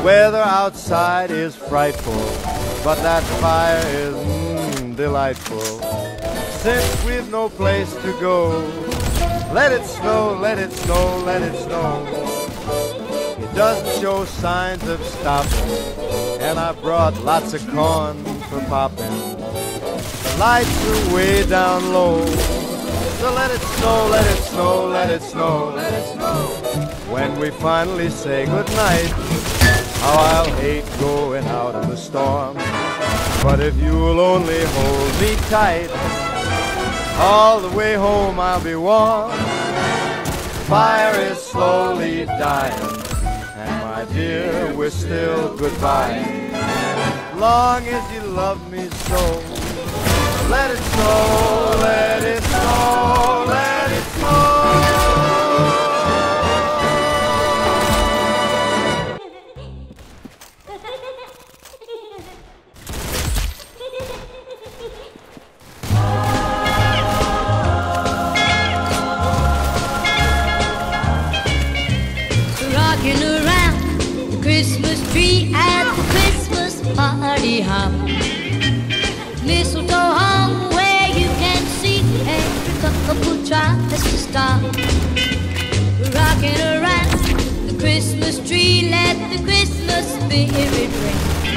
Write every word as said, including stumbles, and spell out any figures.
Weather outside is frightful, but that fire is mm, delightful. Since we've no place to go, let it snow, let it snow, let it snow. It doesn't show signs of stopping, and I brought lots of corn for popping. The lights are way down low, so let it snow, let it snow, let it snow, let it snow. When we finally say goodnight, how I'll hate going out in the storm. But if you'll only hold me tight, all the way home I'll be warm. Fire is slowly dying, and my dear, we're still goodbye. Long as you love me so, let it snow, let it snow, let it snow. Rocking around the Christmas tree at the Christmas party hop. Mistletoe hung where you can see every couple tries to stop. Rocking around the Christmas tree, let the Christmas spirit ring.